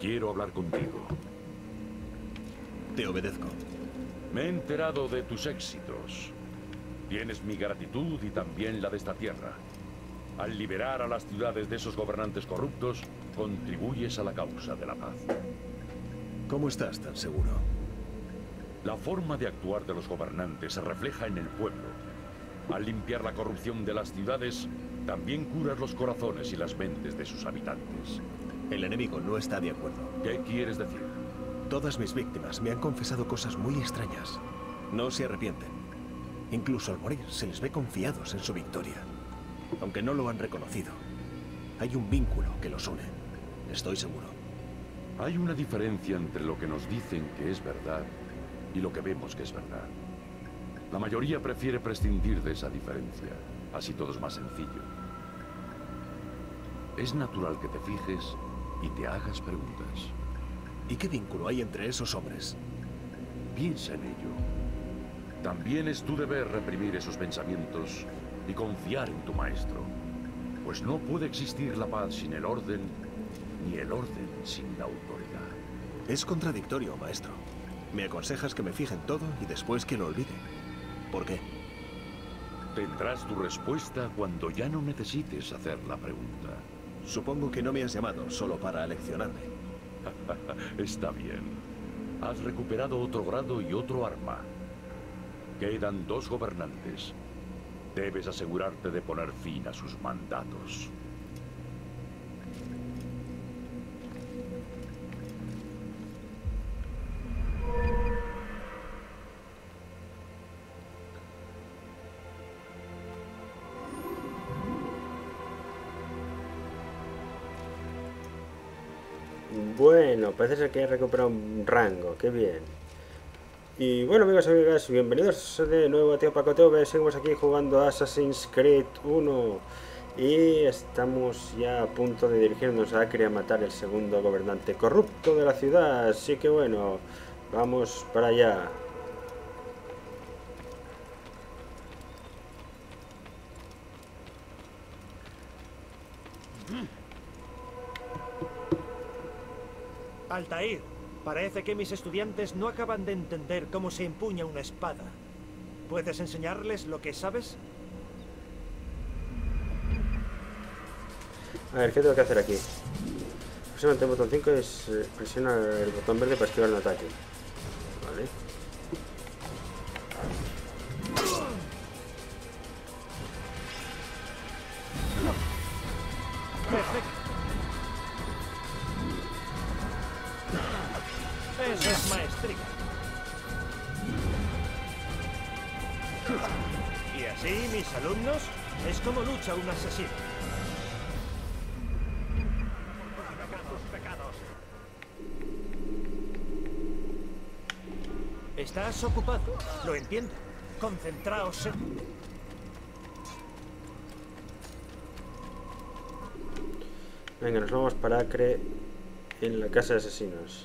Quiero hablar contigo. Te obedezco. Me he enterado de tus éxitos. Tienes mi gratitud y también la de esta tierra. Al liberar a las ciudades de esos gobernantes corruptos, contribuyes a la causa de la paz. ¿Cómo estás tan seguro? La forma de actuar de los gobernantes se refleja en el pueblo. Al limpiar la corrupción de las ciudades, también curas los corazones y las mentes de sus habitantes. El enemigo no está de acuerdo. ¿Qué quieres decir? Todas mis víctimas me han confesado cosas muy extrañas. No se arrepienten. Incluso al morir se les ve confiados en su victoria. Aunque no lo han reconocido. Hay un vínculo que los une. Estoy seguro. Hay una diferencia entre lo que nos dicen que es verdad y lo que vemos que es verdad. La mayoría prefiere prescindir de esa diferencia. Así todo es más sencillo. Es natural que te fijes y te hagas preguntas. ¿Y qué vínculo hay entre esos hombres? Piensa en ello. También es tu deber reprimir esos pensamientos y confiar en tu maestro. Pues no puede existir la paz sin el orden, ni el orden sin la autoridad. Es contradictorio, maestro. Me aconsejas que me fije en todo y después que lo olvide. ¿Por qué? Tendrás tu respuesta cuando ya no necesites hacer la pregunta. Supongo que no me has llamado solo para aleccionarme. Está bien. Has recuperado otro grado y otro arma. Quedan 2 gobernantes. Debes asegurarte de poner fin a sus mandatos. Bueno, parece ser que he recuperado un rango, qué bien. Y bueno, amigos y amigas, bienvenidos de nuevo a Tío Pacoteo. Seguimos aquí jugando Assassin's Creed 1 y estamos ya a punto de dirigirnos a Acre a matar el segundo gobernante corrupto de la ciudad. Así que bueno, vamos para allá. Altair, parece que mis estudiantes no acaban de entender cómo se empuña una espada. ¿Puedes enseñarles lo que sabes? A ver, ¿qué tengo que hacer aquí? Presiona el botón 5 y presiona el botón verde para esquivar un ataque. Vale. Perfecto. Eso es maestría. Y así, mis alumnos, es como lucha un asesino. Estás ocupado, lo entiendo. Concentraos en... Venga, nos vamos para Acre en la casa de asesinos.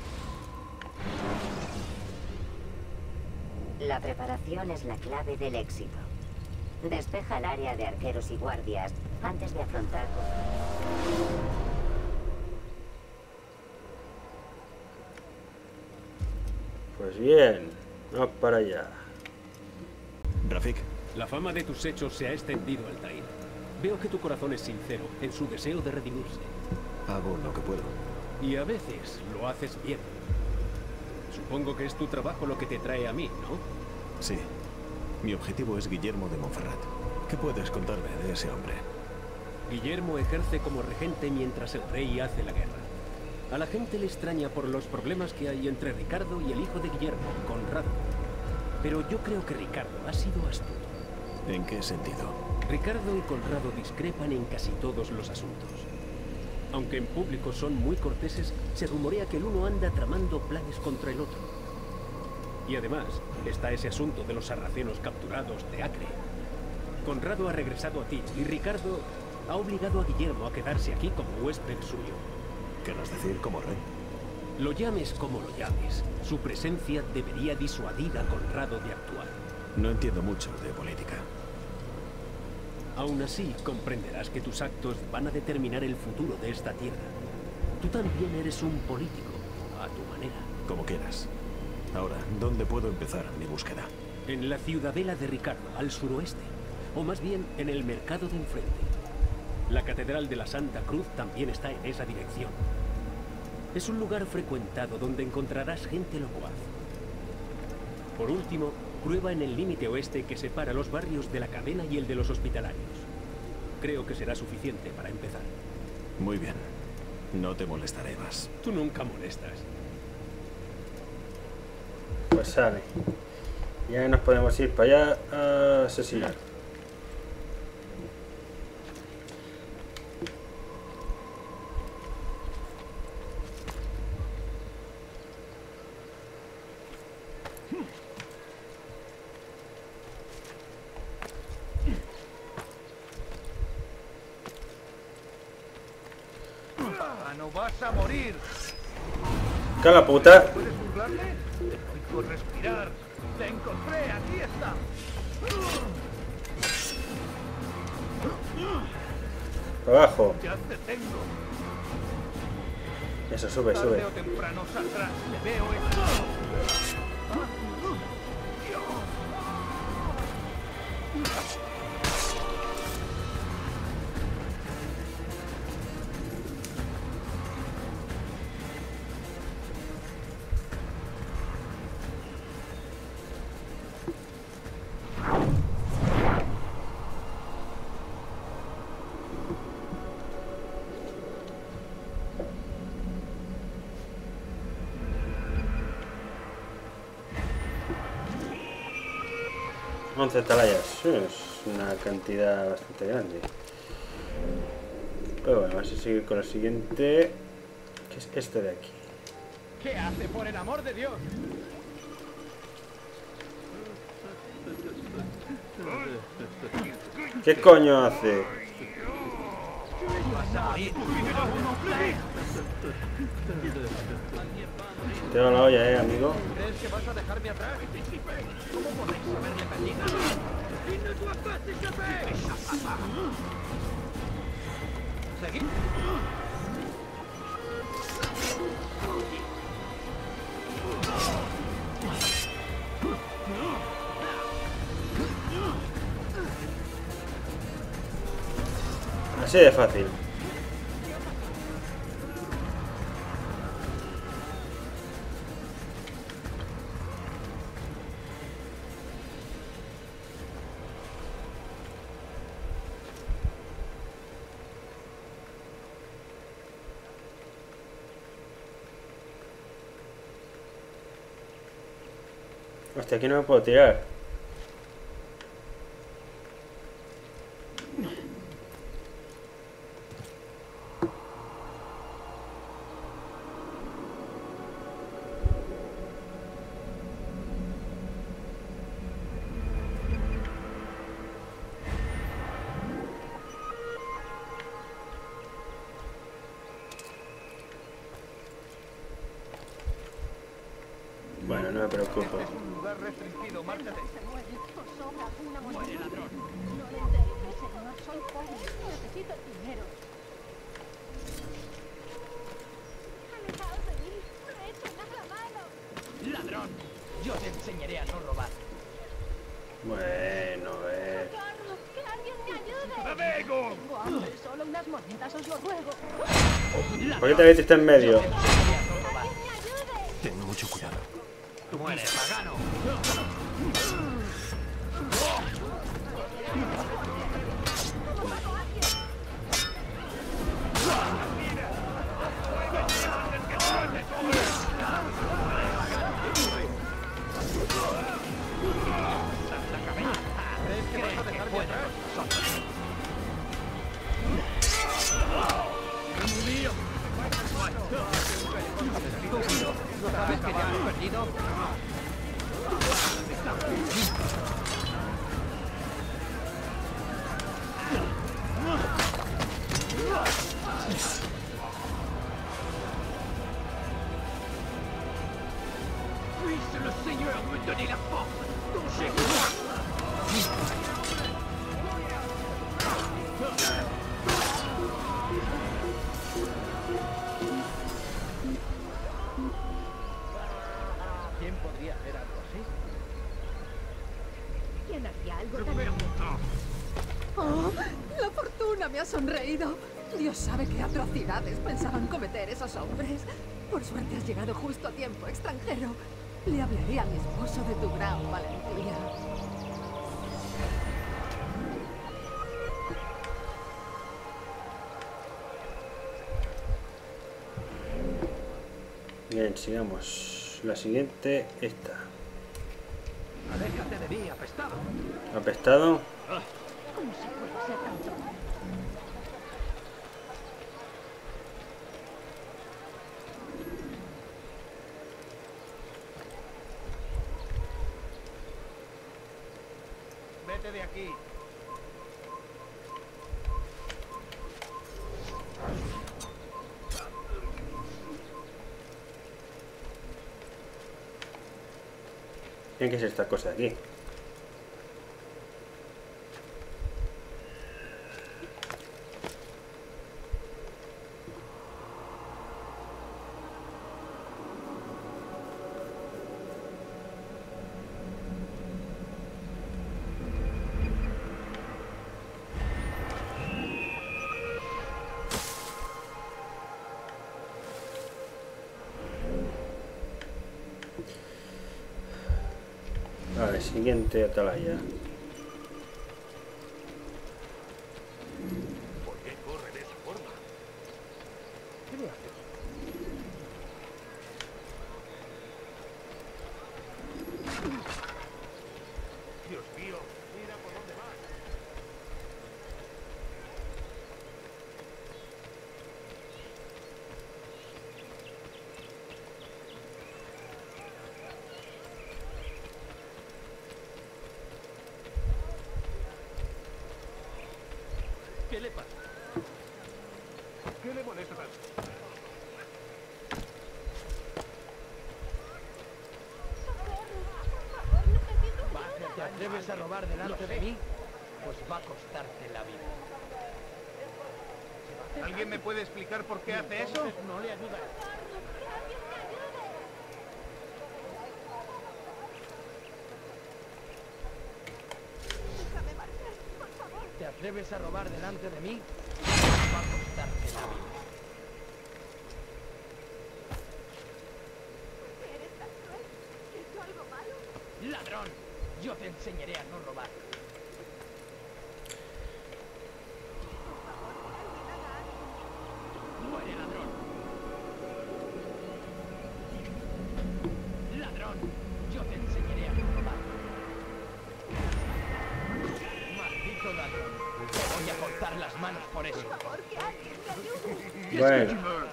La preparación es la clave del éxito. Despeja el área de arqueros y guardias antes de afrontar... Pues bien, vamos para allá. Rafik. La fama de tus hechos se ha extendido, Altair. Veo que tu corazón es sincero en su deseo de redimirse. Hago lo que puedo. Y a veces lo haces bien. Supongo que es tu trabajo lo que te trae a mí, ¿no? Sí. Mi objetivo es Guillermo de Montferrat. ¿Qué puedes contarme de ese hombre? Guillermo ejerce como regente mientras el rey hace la guerra. A la gente le extraña por los problemas que hay entre Ricardo y el hijo de Guillermo, Conrado. Pero yo creo que Ricardo ha sido astuto. ¿En qué sentido? Ricardo y Conrado discrepan en casi todos los asuntos. Aunque en público son muy corteses, se rumorea que el uno anda tramando planes contra el otro. Y además, está ese asunto de los sarracenos capturados de Acre. Conrado ha regresado a Tyr y Ricardo ha obligado a Guillermo a quedarse aquí como huésped suyo. ¿Querrás decir como rey? Lo llames como lo llames, su presencia debería disuadir a Conrado de actuar. No entiendo mucho de política. Aún así, comprenderás que tus actos van a determinar el futuro de esta tierra. Tú también eres un político, a tu manera. Como quieras. Ahora, ¿dónde puedo empezar mi búsqueda? En la ciudadela de Ricardo, al suroeste. O más bien, en el mercado de enfrente. La Catedral de la Santa Cruz también está en esa dirección. Es un lugar frecuentado donde encontrarás gente locuaz. Por último, prueba en el límite oeste que separa los barrios de la Cadena y el de los Hospitalarios. Creo que será suficiente para empezar. Muy bien. No te molestaré más. Tú nunca molestas. Pues sale. Ya nos podemos ir para allá a asesinar. ¡No vas a morir! ¡Que la puta! ¿Puedes burlarle? Te oigo respirar. ¡Te encontré! ¡Aquí está! Abajo. ¡Ya te tengo! Eso, sube, sube. Tarde o temprano saldrás. ¡Te veo esto! Once atalayas. Es una cantidad bastante grande. Pero bueno, vamos a seguir con el siguiente, que es este de aquí. ¿Qué hace, por el amor de Dios? ¿Qué coño hace? Te da la olla, amigo. ¿Crees que vas a dejarme atrás? ¿Cómo podéis haberle perdido? ¿Seguid? Así de fácil. Hostia, aquí no me puedo tirar. Bueno, no me preocupo. Es un lugar restringido. Márchate. Muere, ladrón. No le interese, señor. Soy pobre. Necesito dinero. Alejaos de mí. No he hecho nada malo. ¡Ladrón! Yo te enseñaré a no robar. Bueno, ¡Socorro! ¡Que alguien me ayude! ¡Amigo! Tengo hambre. Solo unas monedas, os lo ruego. ¿por qué te metiste en medio? ¡Alguien me ayude! Ten mucho cuidado. ¡Muere, pagano! ¿Crees que vas a dejarme atrás? ¿No sabes que ya has perdido? Puisse le Seigneur me donner la force dont j'ai besoin. ¿Quién podría hacer algo así? ¿Quién haría algo tan... ¡Oh! ¡La fortuna me ha sonreído! Dios sabe qué atrocidades pensaban cometer esos hombres. Por suerte has llegado justo a tiempo, extranjero. Le hablaré a mi esposo de tu gran valentía. Bien, sigamos. La siguiente, esta. Aléjate de mí, apestado. Apestado. ¿Cómo se puede ser tan tonto? Vete de aquí. ¿Qué es esta cosa de aquí? Vale, siguiente atalaya. ¿Por qué corre de esa forma? ¿Qué le haces? Dios mío, mira por dónde vas. ¿Qué le pasa? ¿Qué le molesta tanto? ¿Te atreves a robar delante de mí? Pues va a costarte la vida. ¿Alguien me puede explicar por qué hace eso? No le ayuda. ¿Te atreves a robar delante de mí? Va a costarte la vida. ¿Eres tan cruel? ¿He hecho algo malo? ¡Ladrón! Yo te enseñaré a no robar. ¡Muere, ladrón! ¡Ladrón! Yo te enseñaré a no robar. ¡Maldito ladrón! Te voy a cortar las manos por eso. Por favor, que alguien me ayude. Bueno,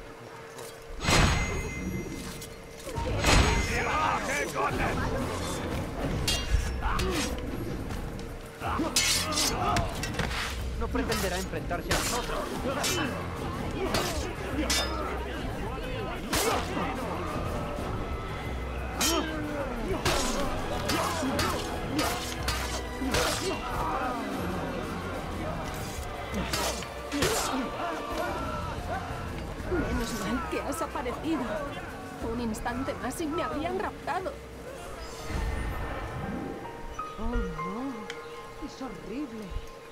No pretenderá enfrentarse a nosotros. Menos mal que has aparecido. Un instante más y me habrían raptado. Oh, no. Es horrible.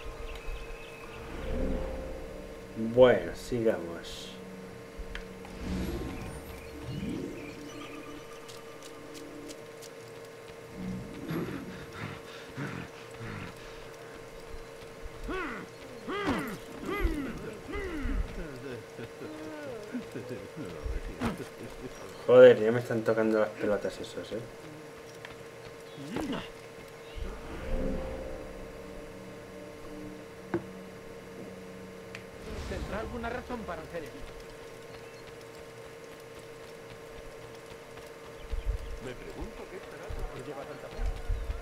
bueno, sigamos. Joder, ya me están tocando las pelotas esos, ¿Tendrá alguna razón para hacer esto? Me pregunto qué estará por qué lleva tanta prisa.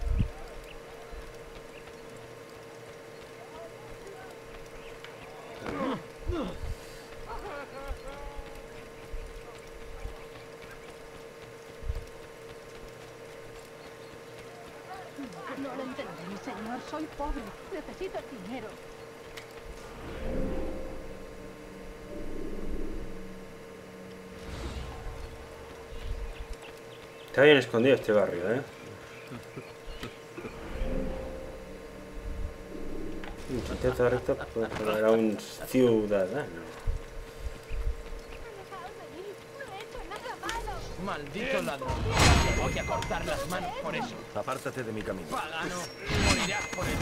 No lo entendí, señor. Soy pobre. Necesito el dinero. Está bien escondido este barrio, ¿eh? Intenta recto para un ciudadano. Maldito ladrón. Te voy a cortar las manos por eso. Apártate de mi camino. Pagano, morirás por eso.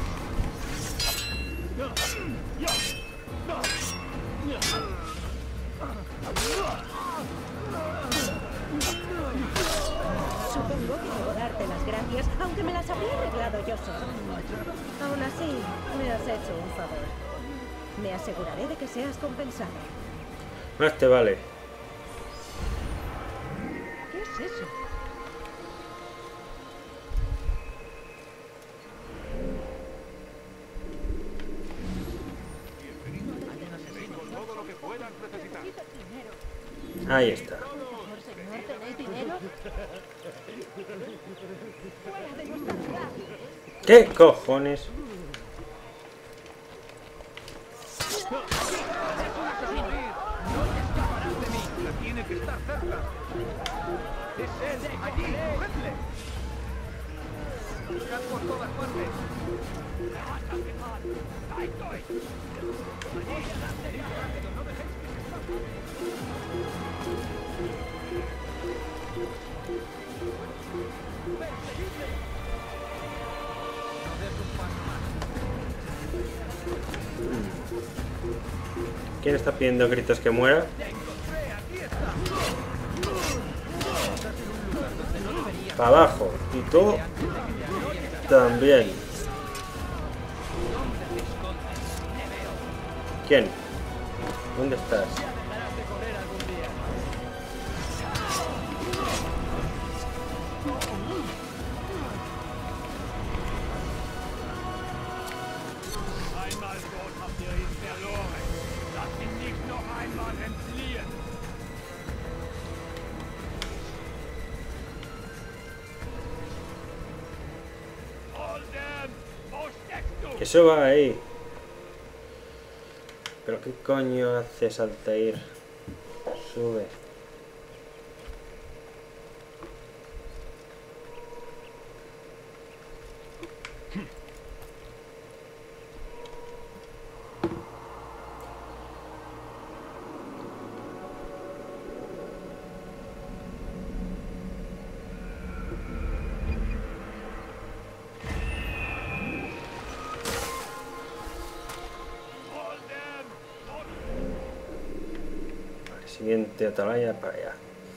Supongo que debo darte las gracias, aunque me las habría arreglado yo solo. Aún así, me has hecho un favor. Me aseguraré de que seas compensado. Más te vale. ¿Qué es eso? Ahí está. Señor, ¿tenéis dinero? Fuera de nuestra ciudad. ¿Qué cojones? Tiene que estar cerca. Es él, allí, cogedle. Buscad por todas partes. Ahí estoy. Allí, rápido, no dejéis que perseguidle. No des un paso más. ¿Quién está pidiendo gritos que muera? Para abajo. Y tú también. ¿Quién? ¿Dónde estás? Einmal dort habt ihr ihn verloren. Lasst ihn nicht noch einmal entfliehen. Holden, wo steckst du? Que suba ahí. ¿Pero qué coño haces Altair? Sube. Siguiente atalaya para allá.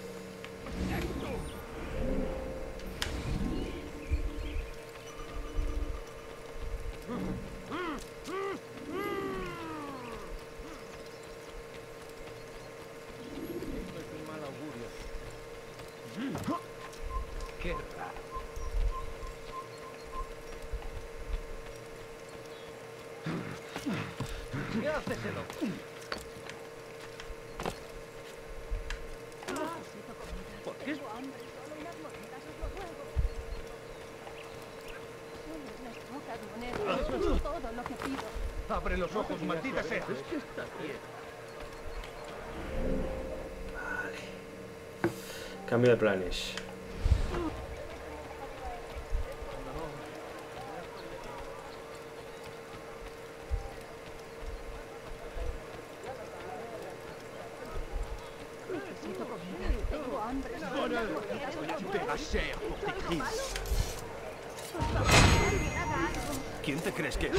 Esto es un mal augurio. Qué raro. ¿Qué hace ese loco? ¿Por qué? Tengo hambre, solo unas monedas, os lo ruego. Solo unas pocas monedas, eso es todo lo que pido. Abre los ojos, maldita sea. Es que está bien. Vale. Cambio de planes. Necesito comida, tengo hambre, solo unas monedas, os lo ruego. Asea, por ti. Por favor, alguien haga algo. ¿Quién te crees que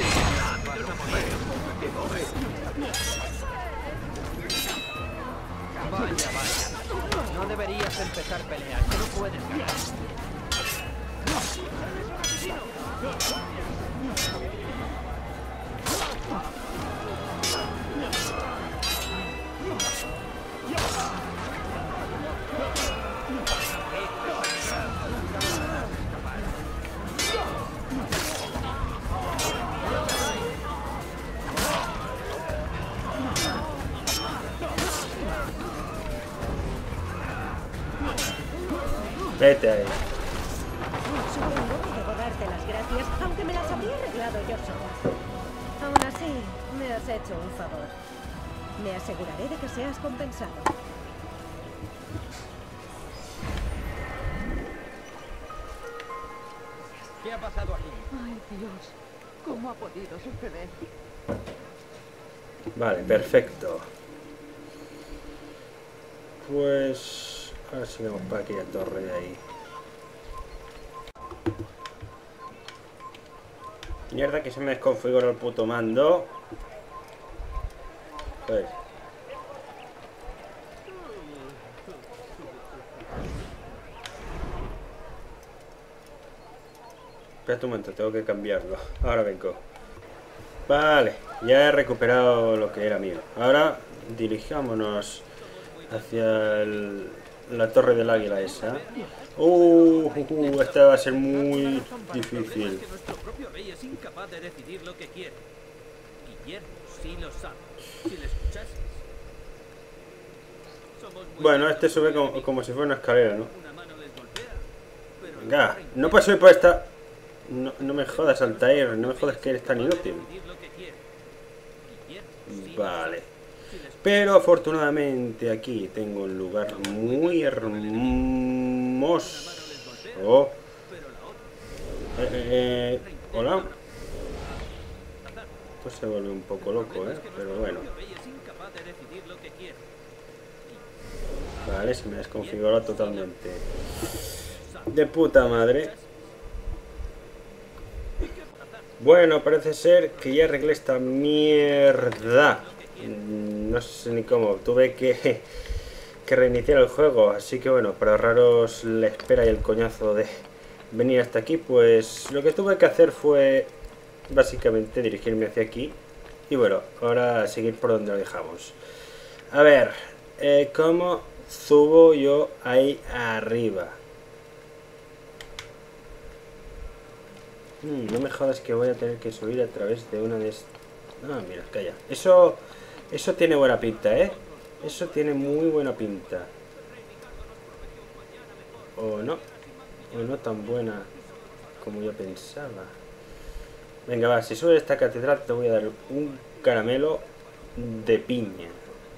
Vaya, vaya. No deberías empezar peleas, que no puedes ganar. Vete ahí. Supongo que debo darte las gracias, aunque me las habría arreglado yo sola. Aún así, me has hecho un favor. Me aseguraré de que seas compensado. ¿Qué ha pasado aquí? Ay, Dios. ¿Cómo ha podido suceder? Vale, perfecto. Pues... ahora sí vamos para aquella torre de ahí. Mierda que se me desconfiguró el puto mando. Pues... espera un momento, tengo que cambiarlo. Ahora vengo. Vale, ya he recuperado lo que era mío. Ahora dirijámonos hacia la torre del águila esa. Esta va a ser muy difícil. Que nuestro propio rey es incapaz de decidir lo que quiere. Guillermo sí lo sabe. Si le escuchases. Bueno, este sube como si fuera una escalera, ¿no? Venga, no puedo subir por esta... No me jodas, Altair, no me jodas que eres tan inútil. Vale. Pero afortunadamente aquí tengo un lugar muy hermoso. Hola. Esto se vuelve un poco loco, pero bueno. Vale, se me desconfiguró totalmente. De puta madre. Bueno, parece ser que ya arreglé esta mierda. No sé ni cómo. Tuve que reiniciar el juego. Así que bueno, para ahorraros la espera y el coñazo de venir hasta aquí, pues lo que tuve que hacer fue básicamente dirigirme hacia aquí. Y bueno, ahora seguir por donde lo dejamos. A ver, ¿cómo subo yo ahí arriba? No me jodas que voy a tener que subir a través de una de estas... Ah, mira, calla. Eso tiene buena pinta, Eso tiene muy buena pinta. O no tan buena como yo pensaba. Venga, va, si sube esta catedral te voy a dar un caramelo de piña.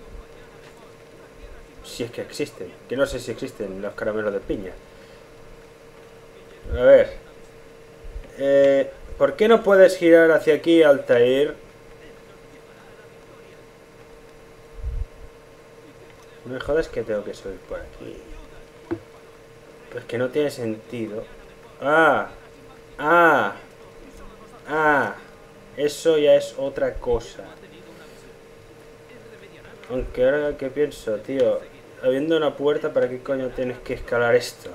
Si es que existen. Que no sé si existen los caramelos de piña. A ver... ¿por qué no puedes girar hacia aquí, Altair? No me jodas que tengo que subir por aquí. Pues que no tiene sentido. Eso ya es otra cosa. Aunque ahora que pienso, tío, habiendo una puerta, ¿para qué coño tienes que escalar esto?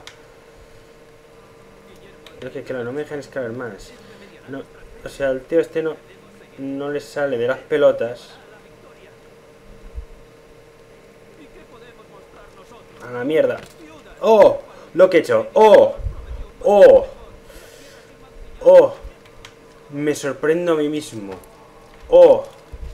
Es que claro, no me dejan escalar más. No, o sea, el tío este no le sale de las pelotas. A la mierda. ¡Oh! Lo que he hecho. ¡Oh! ¡Oh! ¡Oh! Me sorprendo a mí mismo. ¡Oh!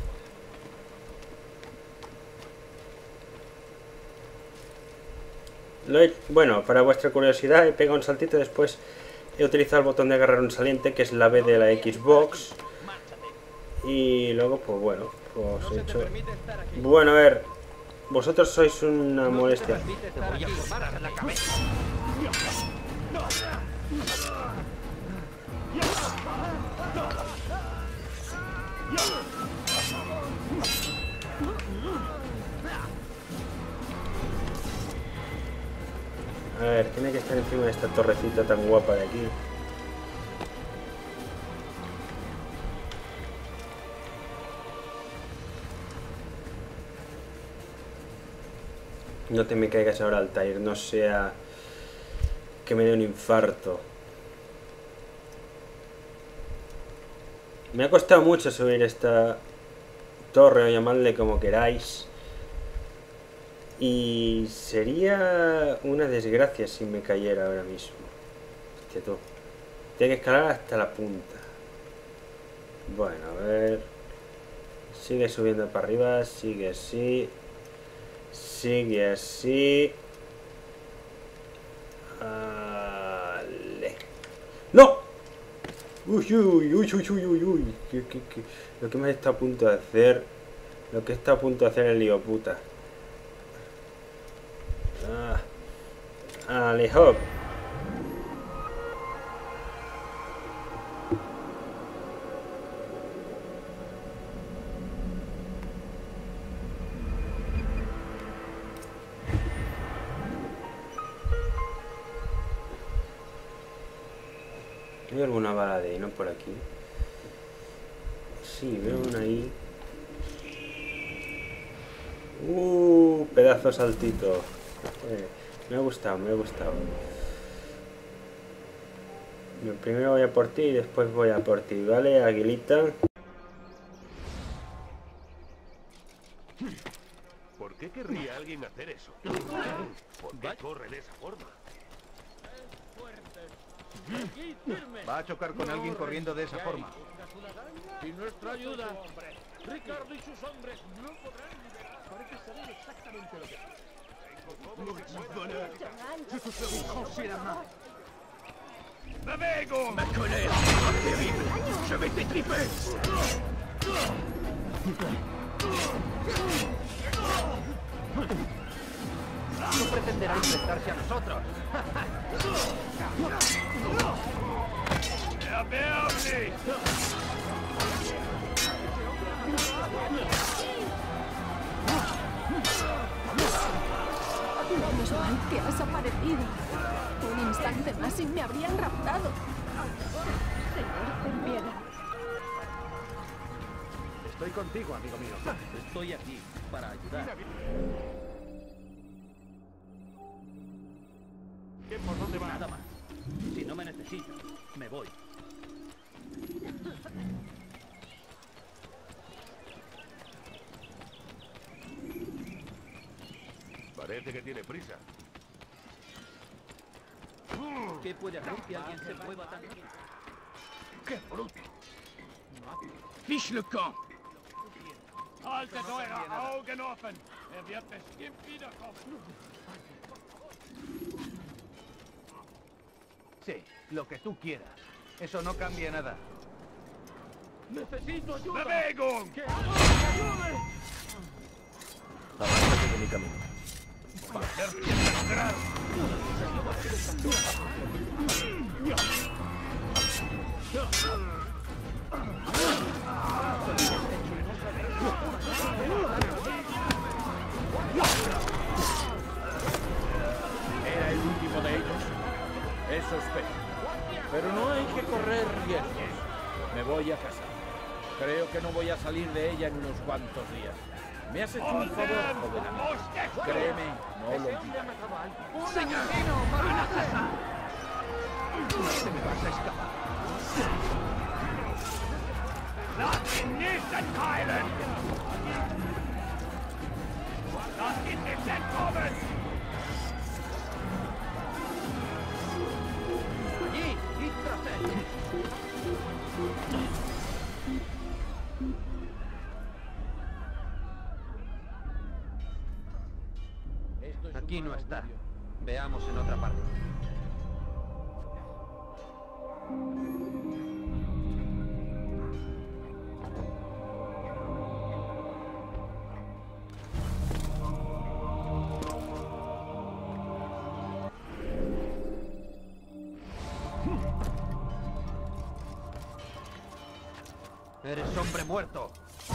Bueno, para vuestra curiosidad he pegado un saltito y después he utilizado el botón de agarrar un saliente, que es la B de la Xbox. Y luego, pues bueno, pues he hecho... Bueno, a ver, vosotros sois una molestia. A ver, tiene que estar encima de esta torrecita tan guapa de aquí. No te me caigas ahora, Altair, no sea que me dé un infarto. Me ha costado mucho subir esta torre, o llamadle como queráis. Y sería una desgracia si me cayera ahora mismo. Hostia, tú. Tengo que escalar hasta la punta. Bueno, a ver. Sigue subiendo para arriba, sigue así. Sigue así. Vale. ¡No! Uy, uy, uy, uy, uy, uy, uy. Lo que me está a punto de hacer. Lo que está a punto de hacer el lío puta. Alejó. ¿Hay alguna bala de heno por aquí? Sí, veo una ahí. Pedazo saltito. Me ha gustado, me ha gustado. Primero voy a por ti y después voy a por ti, ¿vale, Aguilita? ¿Por qué querría alguien hacer eso? ¿Por qué corre de esa forma? Va a chocar con alguien corriendo de esa forma. Y nuestra ayuda. Ricardo y sus hombres no podrán liberar. Parece saber exactamente lo que pasa. ¡Bewegung! ¡Me colère! ¡Terrible! ¡Je vais t'étriper! No pretenderá enfrentarse a nosotros. ¡Erbärmlich! Menos mal que has aparecido. Un instante más y me habrían raptado. Señor, ten piedad. Estoy contigo, amigo mío. Estoy aquí para ayudar. ¿Por dónde va? Nada más. Si no me necesitas, me voy. Parece que tiene prisa. ¿Qué puede hacer que alguien se mueva tan rápido? ¡Qué bruto! Fiche le camp! Haltet eure Augen offen! Wird bestimmt wiederkommen! Sí, lo que tú quieras. Eso no cambia nada. ¡Necesito ayuda! ¡Bewegung! ¡Que alguien me ayude! Apártate de mi camino. ¡Va a ser lograr! ¿Era el último de ellos? Eso espero. Pero no hay que correr riesgos. Me voy a casa. Creo que no voy a salir de ella en unos cuantos días. Me has hecho un favor, joven amigo. Créeme, no lo olvidaré. ¡Un asesino! ¡Van a casa! No te me vas a escapar. Lasst ihn nicht entkeilen! Lasst ihn nicht entkommen! Allí, id tras él. Aquí no está. Veamos en otra parte. Eres hombre muerto.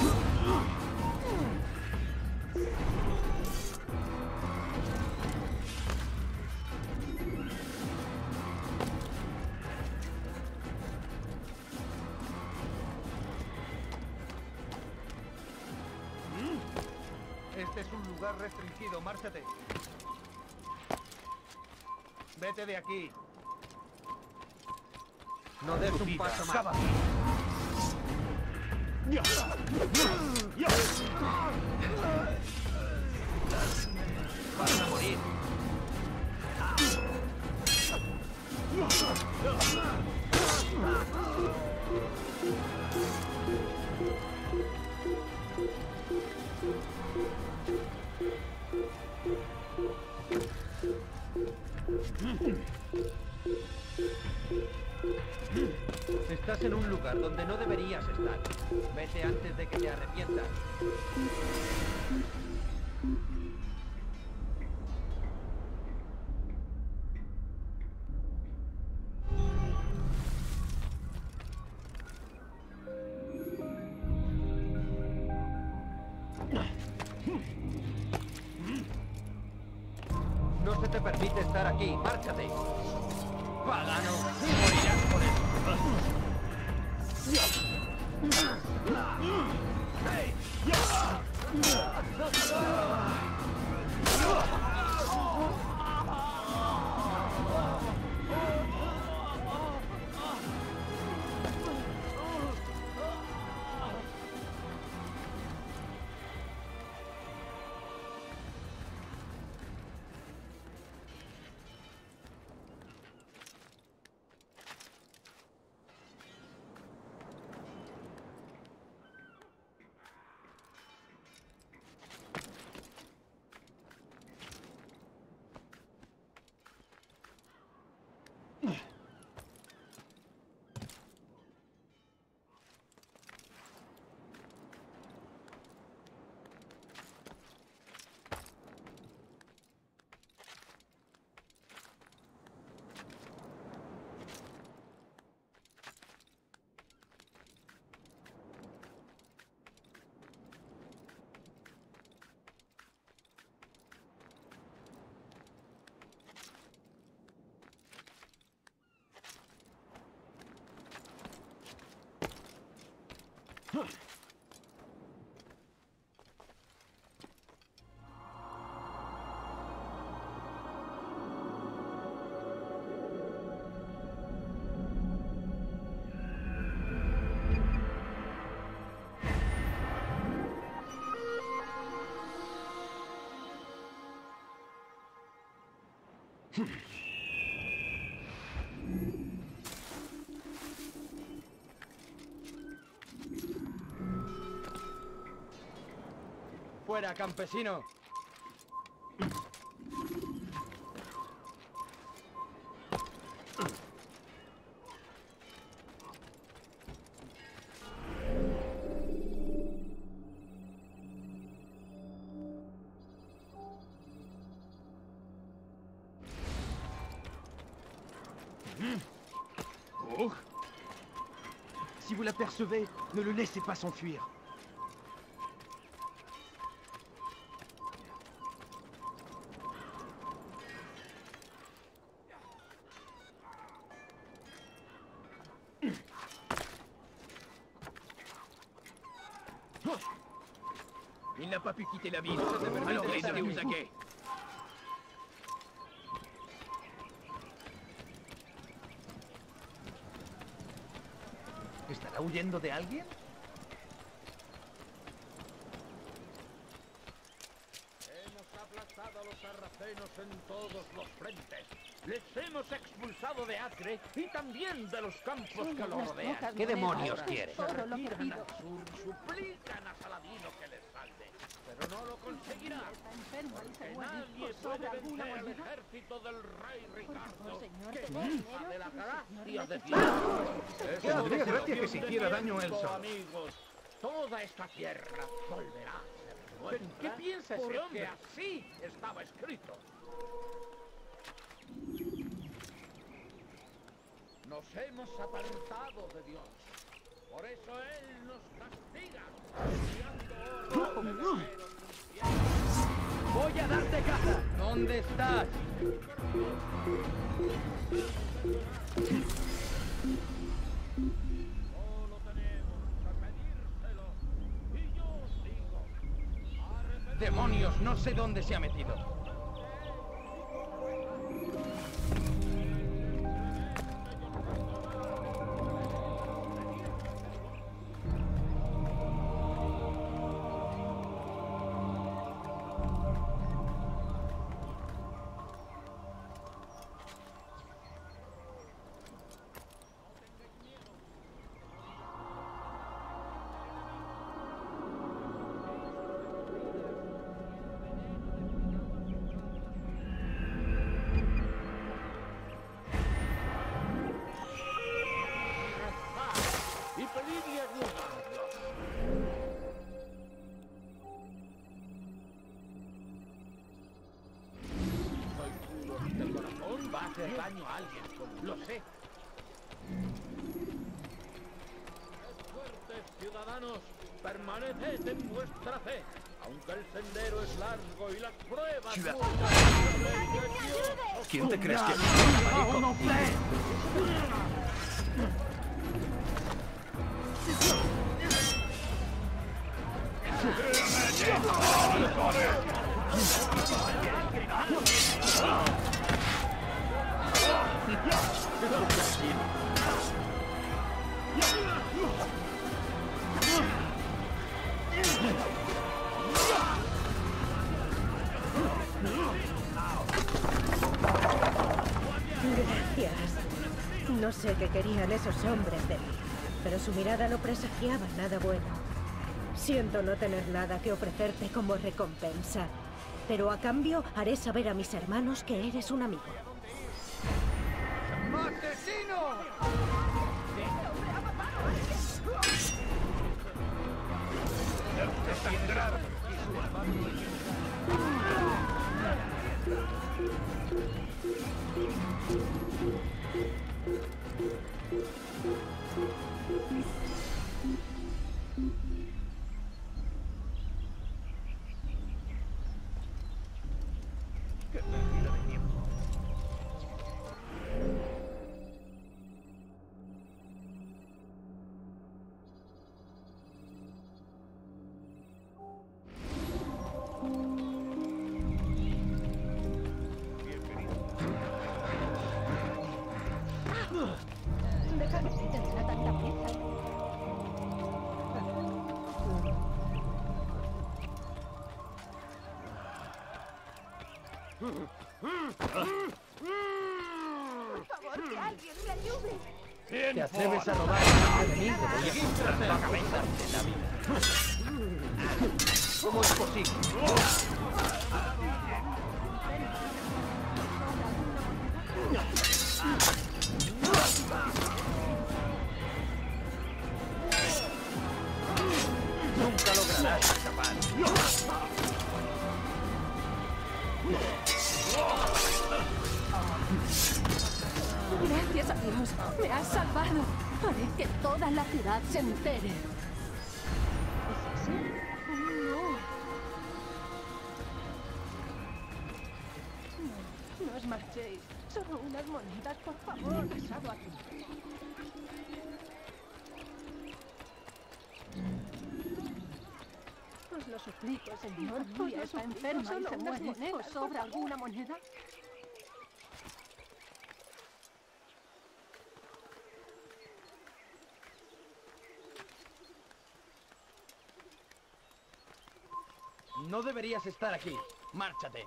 Este es un lugar restringido, márchate. Vete de aquí. No des un paso más. Vas a morir. Estás en un lugar donde no deberías estar. Vete antes de que te arrepientas. No se te permite estar aquí. ¡Márchate! pagano. Morirás por Fuera, campesino. Oh. Si vous l'apercevez, ne le laissez pas s'enfuir. Il n'a pas pu quitter la ville, alors restez aux aguets. ¿Estará huyendo de alguien? Hemos aplastado a los sarracenos en todos los frentes. Les hemos expulsado de Acre y también de los campos que lo rodean. ¿Qué demonios quiere? Todo lo perdido. Suplican a Saladino que les salve, pero no lo conseguirá. Porque nadie puede vencer el ejército del rey Ricardo, que goza de la gracia de Dios. ¿Qué tendría gracia que siquiera daño él solo? Amigos, toda esta tierra volverá a ser nuestra. ¿Qué piensa ese porque hombre? así estaba escrito. Nos hemos apartado de Dios. Por eso Él nos castiga. ¡Voy a darte caza! ¿Dónde estás? Solo tenemos que pedírselo. Y yo os digo, ¡Demonios! No sé dónde se ha metido. y pedidle ayuda a Dios. Soy puro de corazón, va a hacer daño a alguien, lo sé. Sed fuertes, ciudadanos, permaneced en vuestra fe. Aunque el sendero es largo y las pruebas muchas, sabed que Dios os ¿Quién te crees que es? Gracias. No sé qué querían esos hombres de mí, pero su mirada no presagiaba nada bueno. Siento no tener nada que ofrecerte como recompensa, pero a cambio haré saber a mis hermanos que eres un amigo. ¡Asesino! ¡Qué pérdida de tiempo! Déjame si tendrá tanta prisa. Por favor, que alguien me ayude. ¿Te atreves a robar a un enemigo? Voy a cortarte la cabeza de la vida. ¿Cómo es posible? Nunca lograrás escapar. Gracias a Dios, me has salvado. Haré que toda la ciudad se entere. ¿Es así? No. No os marchéis. Solo unas monedas, por favor. Pasado aquí. Os lo suplico, señor. Julia está enferma y se muere. ¿Os sobra alguna moneda? No deberías estar aquí. Márchate.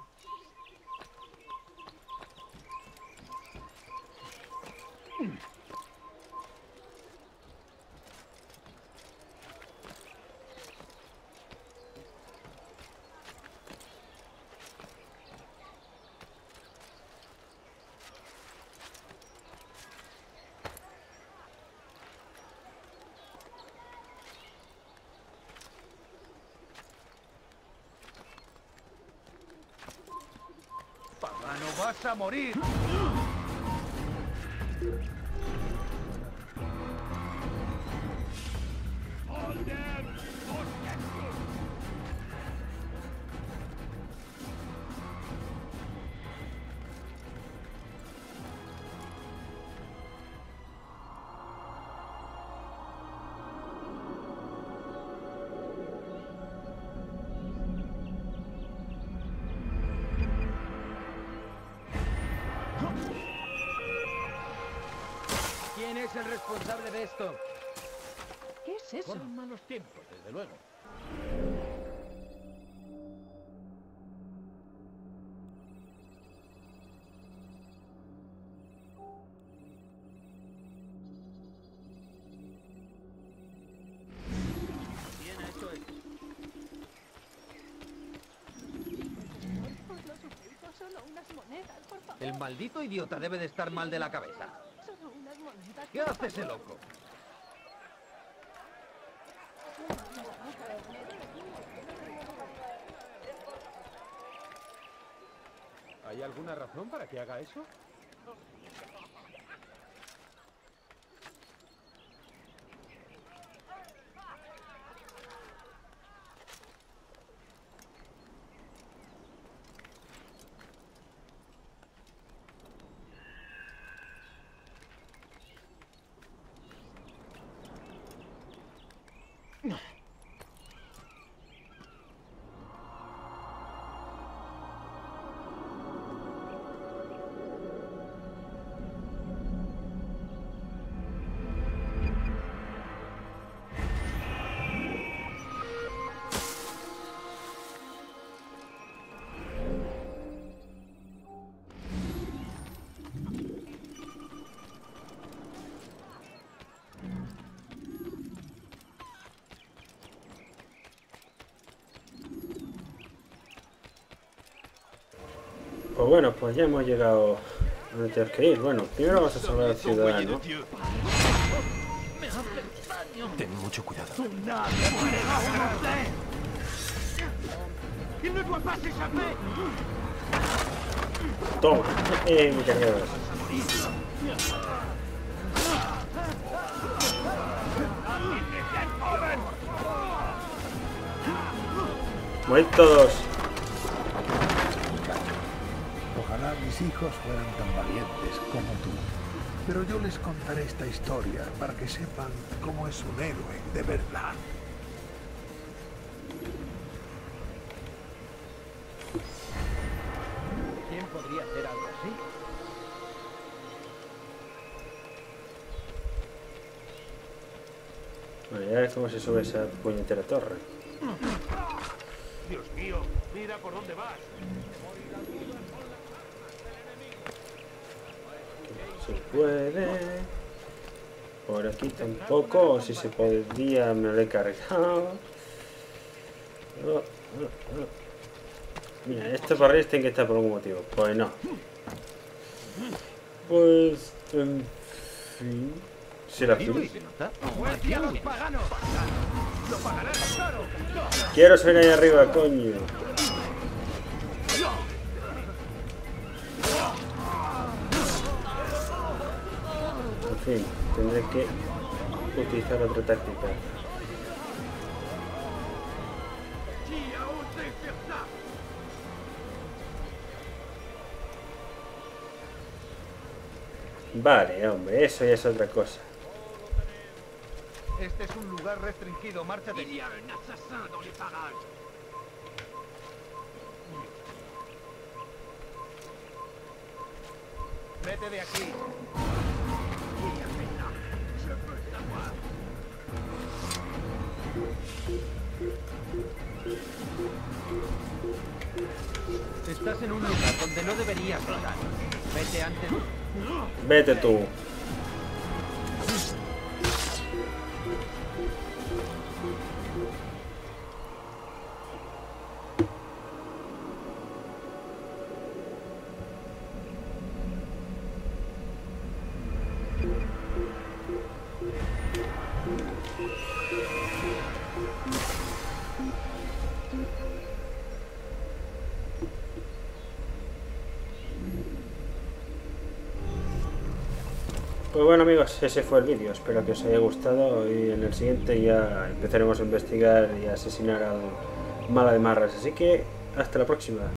¡Pagano, vas a morir! ¿Quién es el responsable de esto? ¿Qué es eso? Fueron malos tiempos, desde luego. ¿Quién ha hecho esto? Os lo suplico, solo unas monedas, por favor. El maldito idiota debe de estar mal de la cabeza. Solo unas monedas. ¿Qué hace ese loco? ¿Hay alguna razón para que haga eso? Pues bueno, pues ya hemos llegado a donde tenemos que ir. Bueno, primero vamos a salvar al ciudadano. Ten mucho cuidado. Toma, mi cargador. Morid todos. Ojalá mis hijos fueran tan valientes como tú. Pero yo les contaré esta historia para que sepan cómo es un héroe de verdad. ¿Quién podría hacer algo así? Bueno, ya ves cómo se sube esa puñetera torre. Dios mío, mira por dónde vas. Se puede. Por aquí tampoco. O si se podía, me lo he cargado. Mira, estos barriles tienen que estar por algún motivo. Pues no. Pues, en fin. ¿Será fin? Quiero subir ahí arriba, coño. En fin, tendré que utilizar otra táctica. Vale, hombre, eso ya es otra cosa. Este es un lugar restringido, márchate. Vete de aquí. Estás en un lugar donde no deberías estar. Vete antes. Vete tú. Pues bueno amigos, ese fue el vídeo, espero que os haya gustado y en el siguiente ya empezaremos a investigar y a asesinar al mala de marras, así que hasta la próxima.